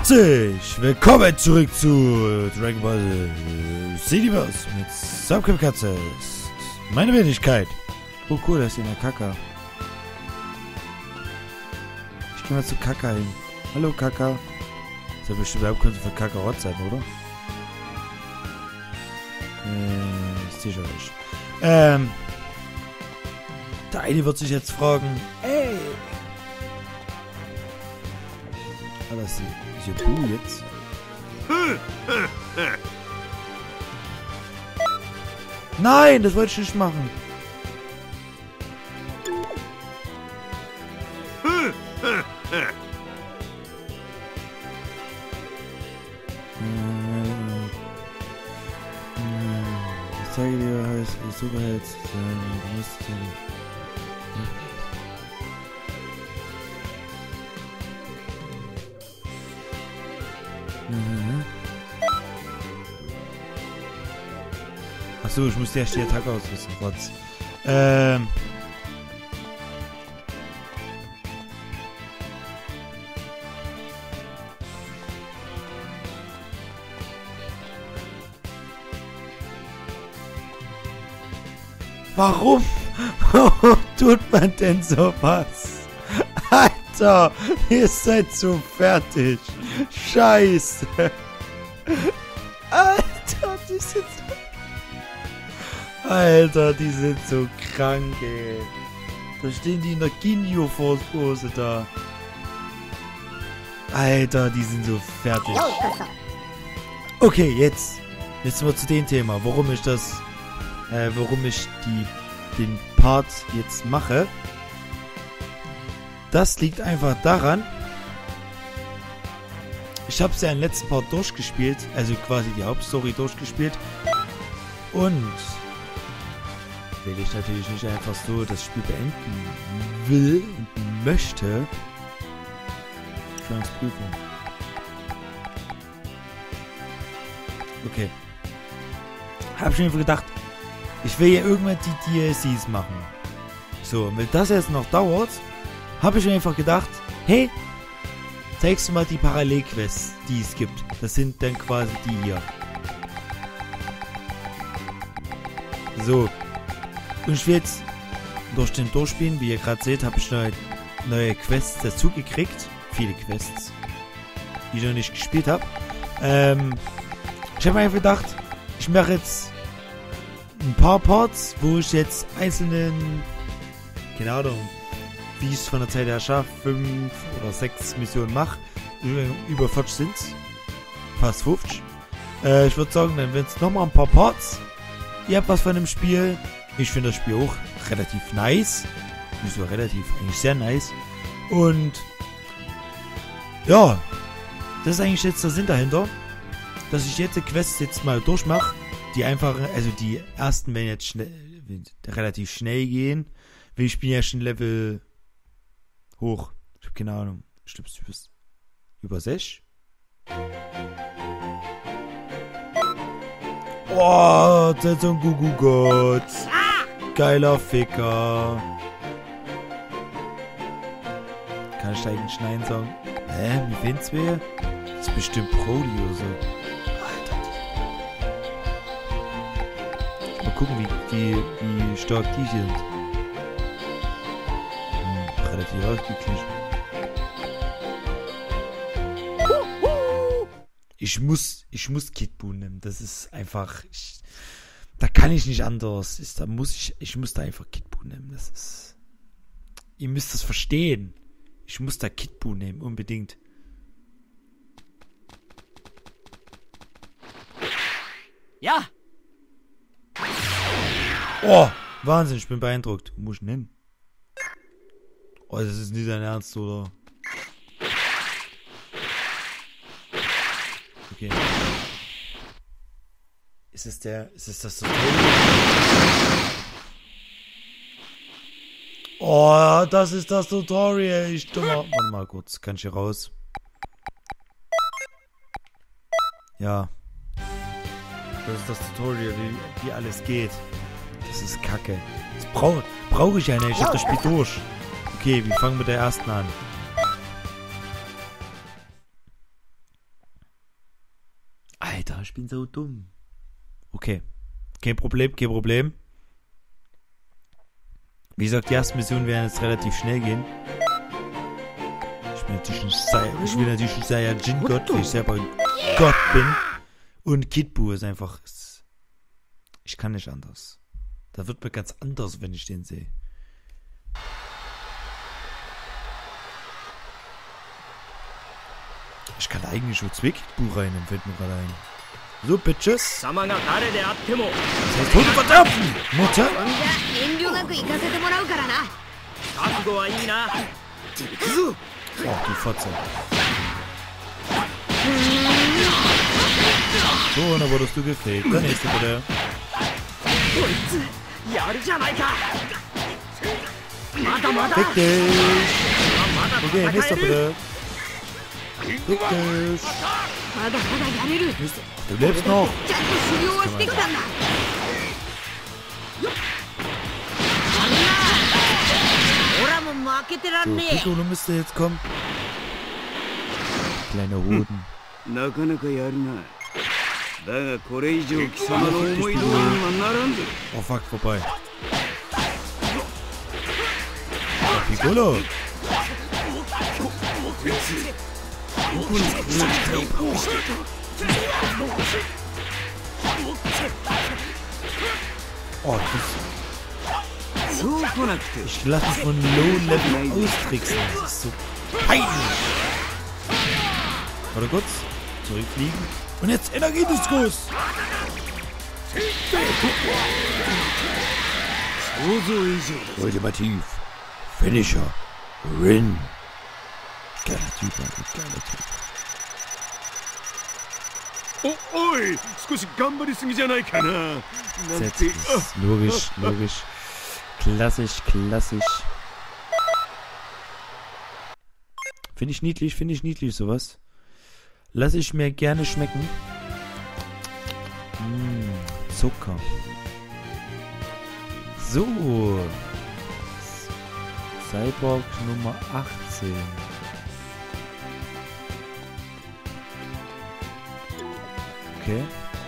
Herzlich willkommen zurück zu Dragon Ball Xenoverse mit Subcam-Katze. Ist meine Wenigkeit. Oh cool, da ist hier eine Kaka. Ich geh mal zu Kaka hin. Hallo Kaka. Das ist ja bestimmt überhaupt könnte für Kakarott sein, oder? Sicher nicht. Der eine wird sich jetzt fragen, ey. Aber das ist hier Buh jetzt. Nein, das wollte ich nicht machen. Ich zeige dir, heißt Superheld. Du musst Achso, ich muss erst die Attacke ausrüsten, Rotz. Warum? Warum tut man denn sowas? Alter, ihr seid so fertig. Scheiße. Alter, die sind so krank, ey. Da stehen die in der Ginyu-Force-Pose da. Alter, die sind so fertig. Okay, jetzt mal zu dem Thema, warum ich den Part jetzt mache. Das liegt einfach daran, ich habe es ja im letzten Part durchgespielt, also quasi die Hauptstory durchgespielt. Und weil ich natürlich nicht einfach so das Spiel beenden will und möchte. Prüfung. Okay. Habe ich mir einfach gedacht, ich will ja irgendwann die DLCs machen. So, und wenn das jetzt noch dauert, habe ich mir einfach gedacht, hey, zeigst du mal die Parallelquests, die es gibt. Das sind dann quasi die hier. So. Und ich will jetzt durch den Durchspielen, wie ihr gerade seht, habe ich neue Quests dazu gekriegt. Viele Quests, die ich noch nicht gespielt habe. Ich habe mir einfach gedacht, ich mache jetzt ein paar Parts, wo ich jetzt einzelnen, keine Ahnung, wie ich es von der Zeit her schaffe, 5 oder 6 Missionen mache. Über 40 sind es. Fast 50. Ich würde sagen, dann werden es nochmal ein paar Parts. Ihr habt was von dem Spiel. Ich finde das Spiel auch relativ nice. Nicht so relativ, eigentlich sehr nice. Und ja, das ist eigentlich jetzt der Sinn dahinter, dass ich jetzt die Quests jetzt mal durchmache. Die einfachen, also die ersten werden jetzt relativ schnell gehen. Ich bin ja schon Level hoch. Ich habe keine Ahnung. Ich glaube, du bist über 6. Oh, das ist so ein Gugu-Gott. Geiler Ficker. Kann ich da eigentlich Nein sagen? Wie find's wer? Das ist bestimmt Brody oder so. Alter. Mal gucken, wie stark die sind. Relativ ausgeglichen. Ich muss Kid Buu nehmen. Das ist einfach. Da kann ich nicht anders. Ich muss da einfach Kid Buu nehmen. Das ist. Ihr müsst das verstehen. Ich muss da Kid Buu nehmen, unbedingt. Ja! Oh, Wahnsinn, ich bin beeindruckt. Wo muss ich denn hin? Oh, das ist nicht dein Ernst, oder? Okay. Ist es das Tutorial? Oh, das ist das Tutorial. Ich dummer. Warte mal kurz, kann ich hier raus? Ja. Das ist das Tutorial, wie alles geht. Das ist Kacke. Das brauche ich ja nicht. Ich hab das Spiel durch. Okay, wir fangen mit der ersten an. Alter, ich bin so dumm. Okay. Kein Problem, kein Problem. Wie gesagt, die ersten Missionen werden jetzt relativ schnell gehen. Ich will natürlich ein Saiyajin-Gott, weil ich selber ein Gott bin. Und Kid Buu ist einfach... Ich kann nicht anders. Da wird mir ganz anders, wenn ich den sehe. Ich kann eigentlich schon zwei Kid Buu rein, dann fällt mir gerade ein. So, Bitches. Das heißt, Hunde verderben! Mutter? Oh, die Fotze. So, und dann wurdest du gefällt. Der nächste bitte. Fick dich! Okay, nächster bitte. Fick dich! Du lebst noch! So, Piccolo müsste jetzt kommen. Kleine Hoden. Oh fuck, vorbei. Oh, Piccolo! Oh, ich lasse mich von Low-Level austricksen. Das ist so peinlich. Warte kurz. Zurückfliegen. Und jetzt Energiediskus. Ultimativ. Finisher. Rin. Geiler Typ, Alter. Geiler Typ. Oi! Logisch, logisch. Klassisch, klassisch. Finde ich niedlich, sowas. Lass ich mir gerne schmecken. Zucker. So. Cyborg Nummer 18. Okay.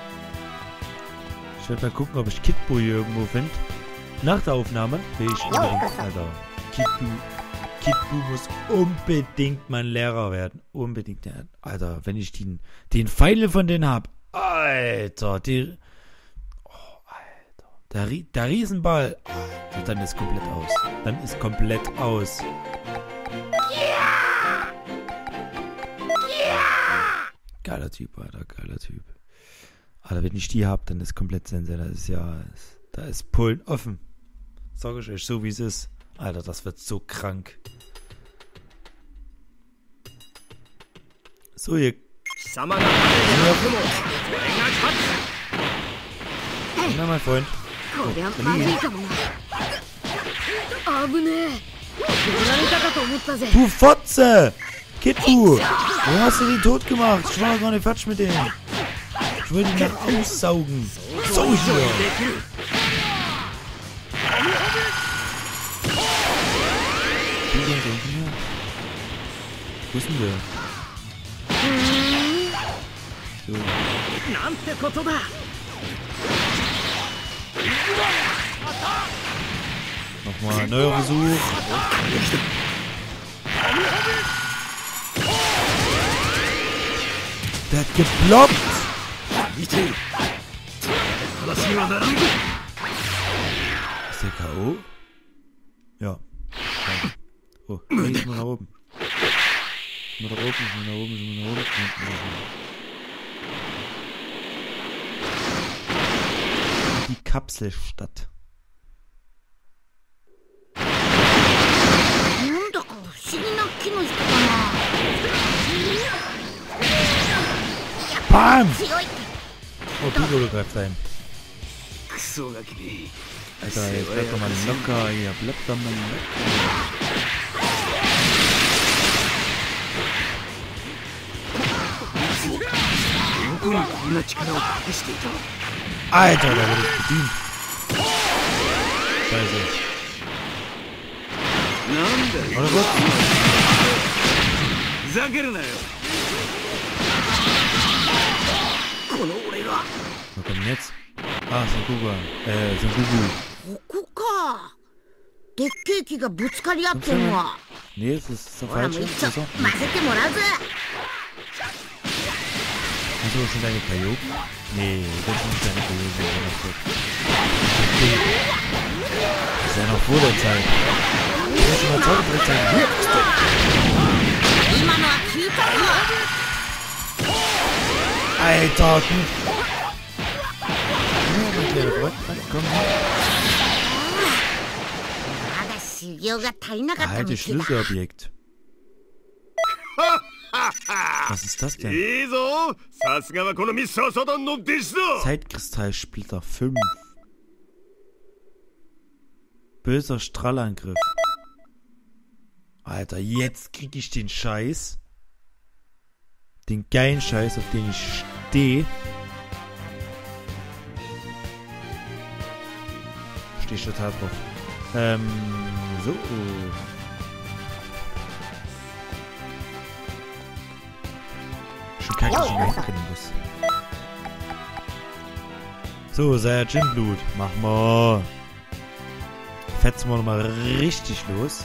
Ich werde mal gucken, ob ich Kid Buu hier irgendwo finde. Nach der Aufnahme will ich unbedingt, Alter. Kid Buu muss unbedingt mein Lehrer werden. Unbedingt. Alter, wenn ich den Pfeil von denen hab. Alter, der Riesenball. Alter, dann ist komplett aus. Geiler Typ, Alter, geiler Typ. Alter, wenn ich die hab, dann ist komplett Sensei. Das ist ja... Da ist Pullen offen. Sag ich euch so, wie es ist. Alter, das wird so krank. So, ihr... Na, mein Freund. Oh, du Fotze! Kid Buu! Wo hast du die tot gemacht? Ich war gar nicht fertig mit denen. Ich will die noch aussaugen. So hier! Wo ist denn der? So. Nochmal ein neuer Versuch. Der hat geblockt! Ist der K.O.? Ja. Oh, hier ist mal nach oben. Mal nach oben. Die Kapselstadt. Bam! Oh, Piccolo greift ein. Alter, jetzt bleibt doch mal locker hier. Bleibt doch mal locker. Alter, da wurde ich bedient. Scheiße. Oder was? Wo kommt denn jetzt? Ah, so ein Gugu. So ein Gugu. ここか。でっけえ木がぶつかり合ってんわ。 Nee, das ist der ほらもう falsche. 一丁 So. 混ぜてもらうぜ。 Hast du schon deine Perioden? Nee, das sind nicht deine Perioden. Das ist ja noch vor der Zeit. Du hast schon mal Zaubertrickzeit. 今のは効いたぞ。 Alter, du. Ja, mein kleiner Freund. Komm her. まだ修行が足りなかったみ Alte たいだ。 Schlüsselobjekt. Was ist das denn? いいぞ。さすがはこのミスターサタンの弟子だ。 Zeitkristallsplitter 5. Böser Strahlangriff. Alter, jetzt krieg ich den Scheiß. Den geilen Scheiß, auf den ich stehe. Steh ich total drauf. So. Schon kacke, dass ich ihn wegrennen muss. So, Saiyajin-Blut. Mach mal. Fetzen wir nochmal richtig los.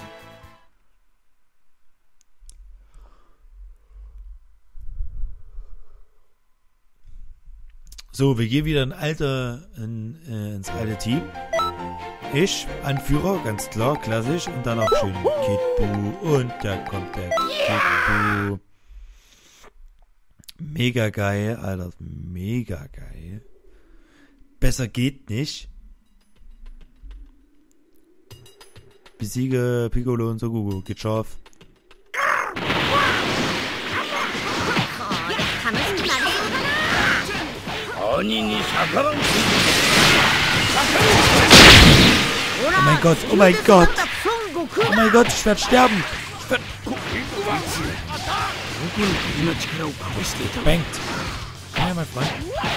So, wir gehen wieder ins alte Team. Ich, Anführer, ganz klar, klassisch. Und dann auch schön Kid Buu. Und da kommt der Kid Buu. Mega geil, Alter. Mega geil. Besser geht nicht. Besiege Piccolo und Sogugu. Geht scharf. 兄に逆らう。 Oh mein Gott, oh mein Gott. Oh mein Gott, ich werde sterben. Bankt. Ja, mein Freund.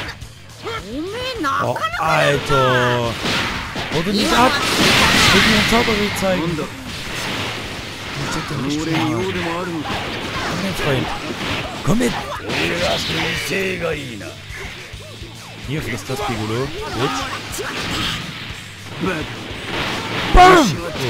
Oh, Alter. Wurde nicht ab. Ich will mir einen Zaubertrick zeigen. Ich check den nicht schon mal. Komm, mein Freund. Komm mit. Hier, frisst das Piccolo. Gut. BAM!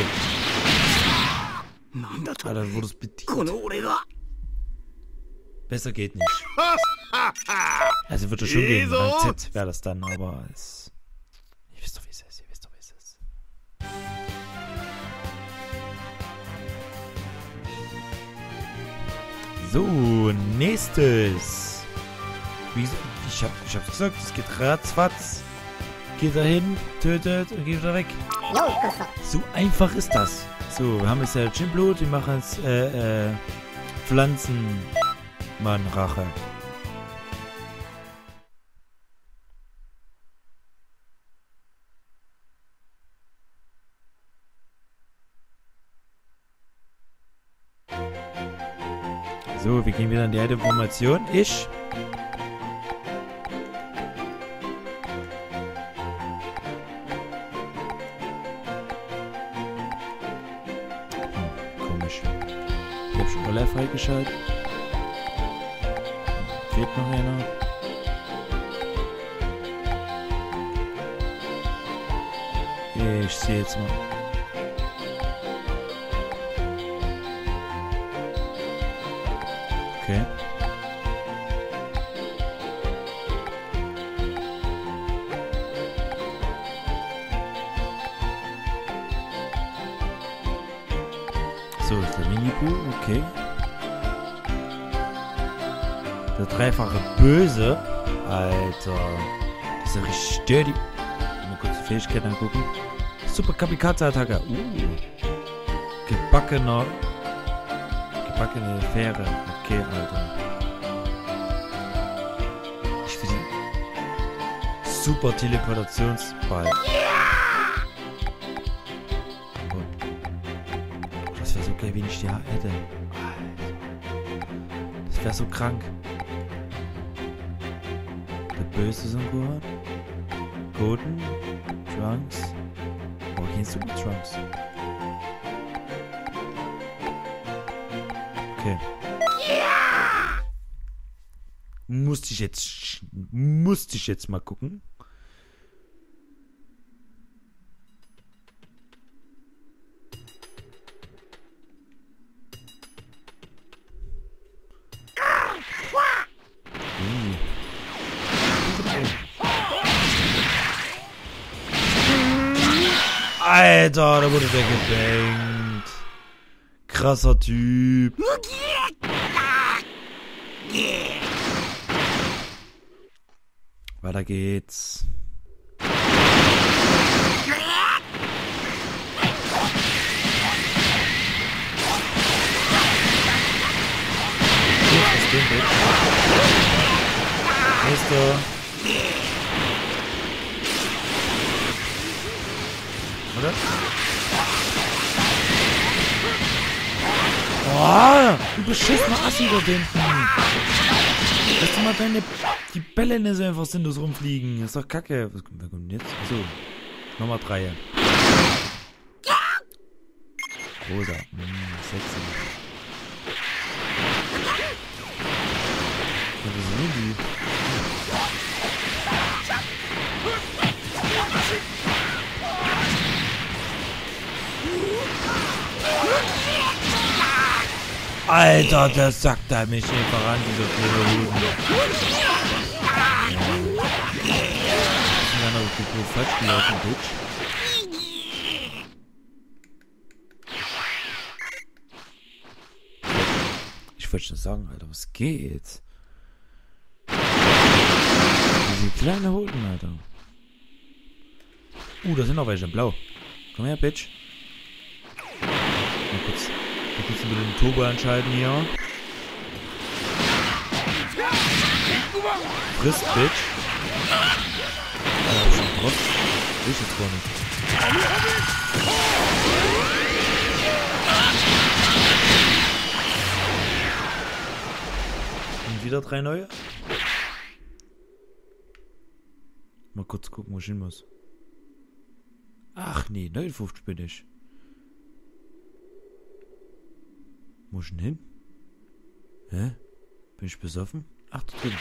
Oh. Alter, wurde es bedient. Besser geht nicht. Also wird es schon gehen. Rang Z wäre das dann, aber es... Ihr wisst doch, wie es ist. Ihr wisst doch, wie es ist. So, nächstes. Ich hab's gesagt, es geht ratzfatz. Geht dahin, tötet und geht wieder weg. So einfach ist das. So, wir haben jetzt ja Jinblut, wir machen jetzt Pflanzenmann-Rache. So, wir gehen wieder in die alte Formation. Ich. Komisch. Ich habe schon alle freigeschaltet. Fehlt noch einer. Ich sehe jetzt mal. Okay. So, ist der Mini-Bu, okay. Der dreifache Böse. Alter. Das ist ja richtig sturdy. Mal kurz die Fähigkeit angucken. Super Kamikaze-Attacke. Gebackene Fähre. Okay, Alter. Ich will den super Teleportationsball. Oh, das wäre so geil, wenn ich die hätte. Das wäre so krank. Der Böse sind gut. Golden. Trunks. Oh, kein Super Trunks. Okay. Musste ich jetzt mal gucken. Alter, da wurde der gebankt. Krasser Typ. Weiter geht's. Nächster. Oder? Oh, du beschissener Assi da hinten. Lass doch mal die Bälle nicht so einfach sinnlos rumfliegen. Das ist doch kacke. Wer kommt jetzt? Achso. Nummer 3. Rosa. Sexy. Was sind die? Alter, der sackt da mich einfach an, dieser kleine Hoden. Ich bin dann aber falsch gelaufen, Bitch. Ich wollte schon sagen, Alter, was geht? Diese kleine Hoden, Alter. Da sind noch welche in Blau. Komm her, Bitch. Mal kurz über den Turbo entscheiden hier. Friss, Bitch. Alter, schon drauf. Will ich jetzt gar nicht. Und wieder 3 neue. Mal kurz gucken, wo ich hin muss. Ach nee, 59 bin ich. Wo ist denn hin? Hä? Bin ich besoffen? Ach, da drüben.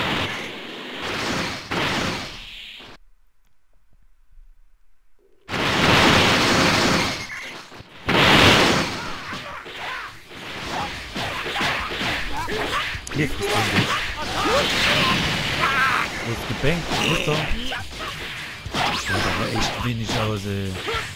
Hier ist das Ding. Wo ist gebankt? Wo ist er? Das sieht aber echt wenig aus, ey.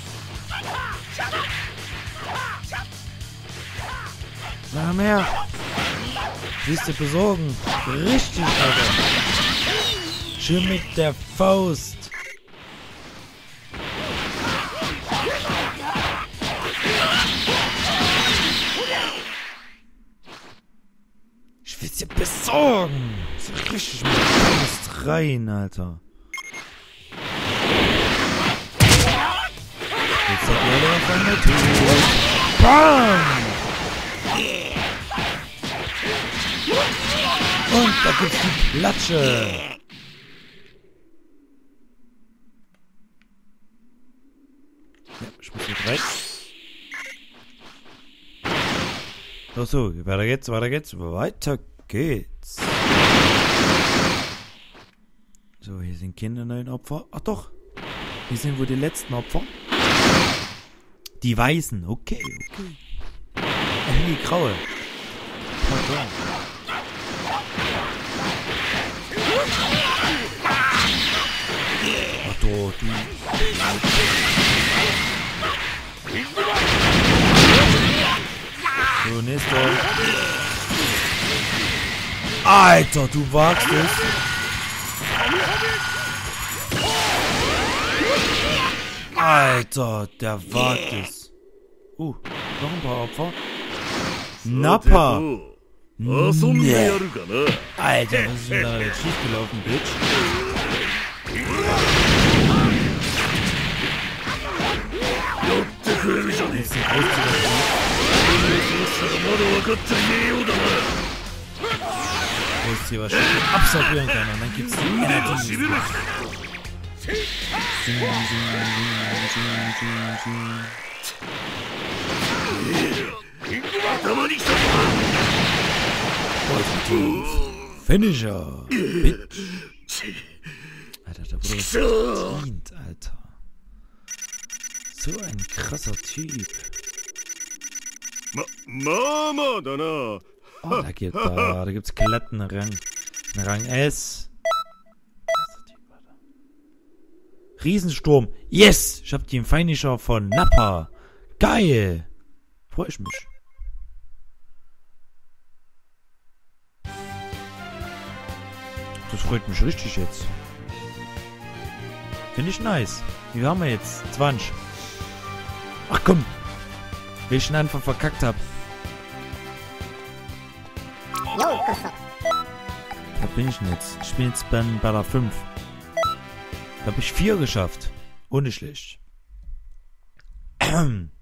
Na mehr. Willst du besorgen? Richtig, Alter. Schön mit der Faust. Ich will's dir besorgen. So richtig mit der Faust rein, Alter. Jetzt hat er auf einmal tot. Bam! Und da gibt's die Platsche. Ja, ich muss hier rein. So, weiter geht's. Weiter geht's. So, hier sind keine neuen Opfer. Ach doch. Hier sind wohl die letzten Opfer. Die Weißen. Okay. Die Graue. Pardon. Ach du. So, nächster. Alter, du wagst es. Alter, der wagt es. Noch ein paar Opfer. Nappa. Nee. Alter, was ist denn da jetzt schiefgelaufen, Bitch? Jetzt sind Großzieher wahrscheinlich absorbieren kann und dann gibt's die Energie. Finisher. Bitch. Alter, der wurde verdient, Alter. So ein krasser Typ. Mama, da na. Oh, da gibt's glatten Rang S. Riesensturm. Yes! Ich hab den Finisher von Nappa. Geil! Freu ich mich. Das freut mich richtig jetzt. Finde ich nice. Wie haben wir jetzt? 20. Ach komm. Weil ich ihn einfach verkackt hab. Da bin ich denn jetzt? Ich bin jetzt bei der 5. Da habe ich 4 geschafft. Ohne schlecht. Keine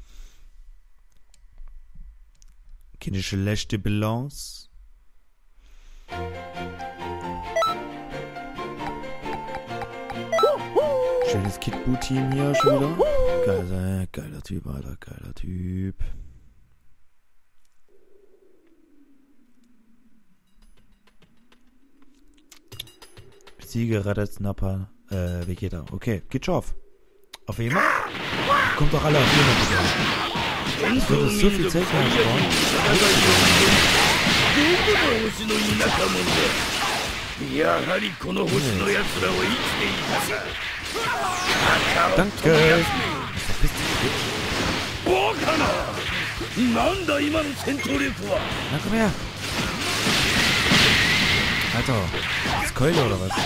schlechte Balance. Schönes Kid-Boo-Team hier schon wieder. Geiler Typ, Alter. Geiler Typ. Siege rettet Nappa. Vegeta. Okay, geht schon auf. Auf jeden Fall. Kommt doch alle auf jeden Fall. Es wird so viel Zeit mehr sparen. Danke. Na komm her. Alter, ist Keule oder was?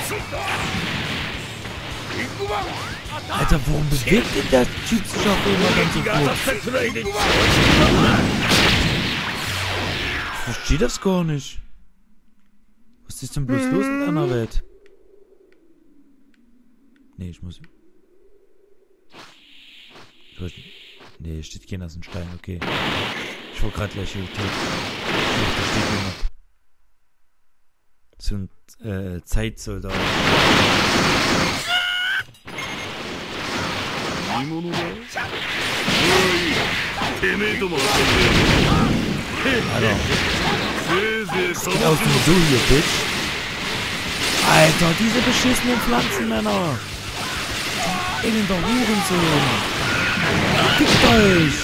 Alter, warum bewegt denn der Typ sich auf immer ganz so gut? Ich verstehe das gar nicht. Was ist denn bloß los in einer Welt? Nee, ich muss... Nee, steht keiner aus dem Stein, okay. Ich war gerade gleich irritiert. Da steht jemand. So ein Zeitsoldat. Alter. Geh aus dem Zoo hier, Bitch. Alter, diese beschissenen Pflanzenmänner. In der Hurensohn. Fickt euch.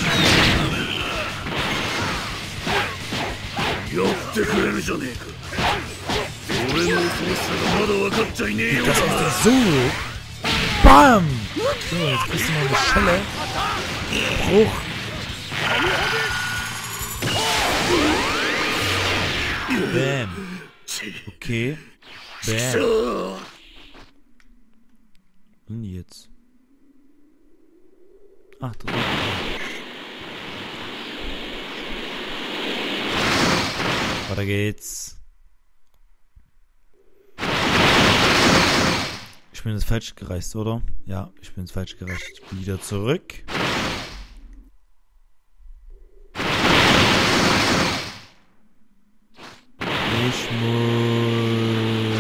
Das ist der Zoo. Bam! So, jetzt kriegst du noch eine Schelle. Bruch. Bam. Okay. Bam. Und jetzt? Ach, das ist... Weiter geht's. Ich bin jetzt falsch gereist, oder? Ja, ich bin jetzt falsch gereist. Wieder zurück. Ich muss...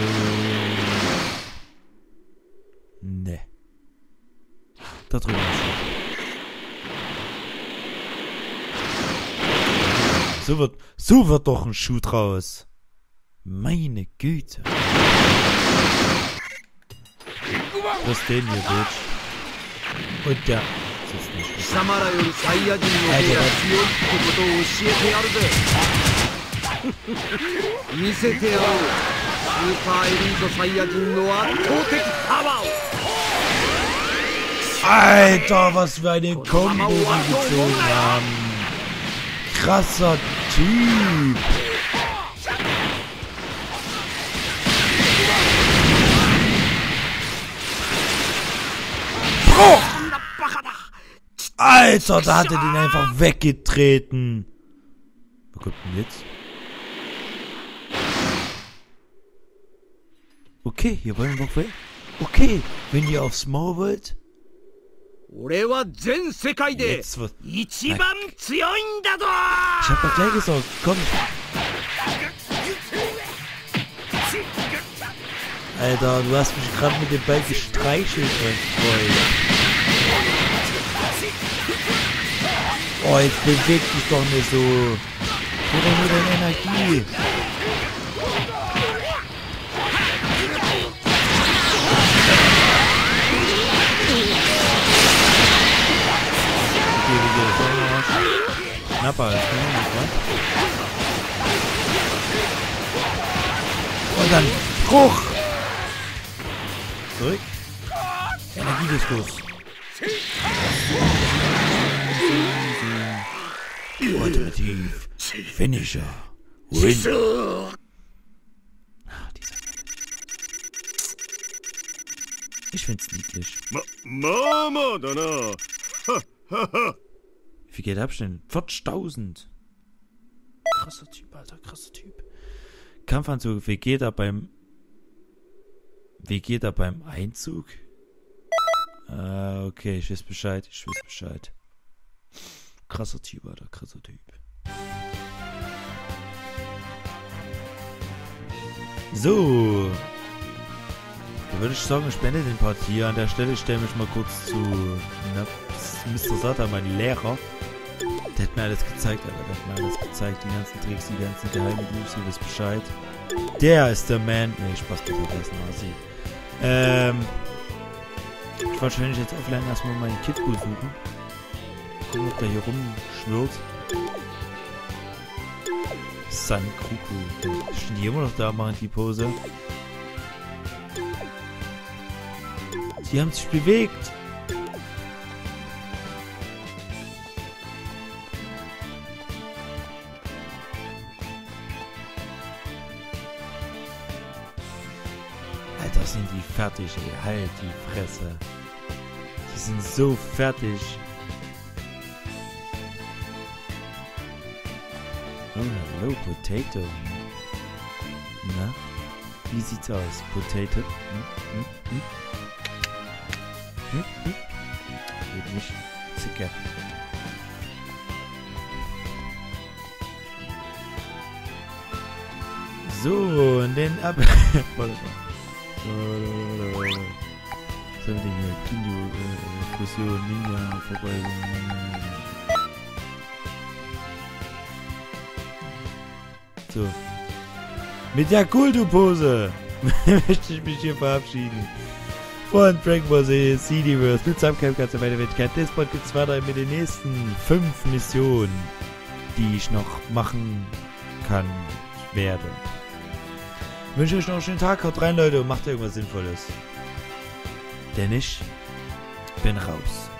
Ne. Da drüben ist er. So wird doch ein Schuh draus. Meine Güte. Was ist denn hier, Bitch? Und der... Das ist nicht. Alter, was für eine Kombo die gezogen haben. Krasser Typ. Oh! Alter, da hat er den einfach weggetreten. Was kommt denn jetzt? Okay, hier wollen wir doch weg. Okay, wenn ihr aufs Maul wollt. Jetzt wird... Ich hab doch gleich gesagt, komm. Alter, du hast mich gerade mit dem Ball gestreichelt, mein Freund. Oh, jetzt beweg dich doch nicht so. Gib doch nur deine Energie. Und dann Bruch. Zurück. Energiediskus. Ultimativ. Finisher. Win. Ah, dieser. Ich find's niedlich. Mama, da na. Wie viel Geld hab ich denn? 40.000. Krasser Typ, Alter, krasser Typ. Kampfanzug, wie geht er beim Einzug? Ah, okay, ich weiß Bescheid, Krasser Typ, Alter, krasser Typ. So. Da würde ich sagen, ich beende den Part hier. An der Stelle stelle mich mal kurz zu Mr. Sata, mein Lehrer. Der hat mir alles gezeigt, Alter. Die ganzen Tricks, die ganzen geheimen Moves, ihr wisst Bescheid. Der ist der Man. Ne, Spaß, bitte, der ist ein Asi. Ich wollte wahrscheinlich jetzt offline erstmal meinen Kidbull suchen. Gucken, ob der hier rumschwirrt. San Kuku. Stehen die immer noch da, machen die Pose. Sie haben sich bewegt. Alter, sind die fertig, ey. Halt die Fresse. Die sind so fertig. Oh, hello, Potato. Na? Wie sieht's aus? Potato? Geht nicht. Zicke. So, und den ab. Was haben wir denn hier? Kinyo, Fusion, Ninja, vorbei. So. Mit der Kultu-Pose möchte ich mich hier verabschieden. Von Dragon Ball Z, CD-Verse, mit Subcamp, ganz weiter Welt. Discord gibt es weiter mit den nächsten 5 Missionen, die ich noch machen kann, werde. Ich wünsche euch noch einen schönen Tag, haut rein, Leute, und macht irgendwas Sinnvolles. Denn ich bin raus.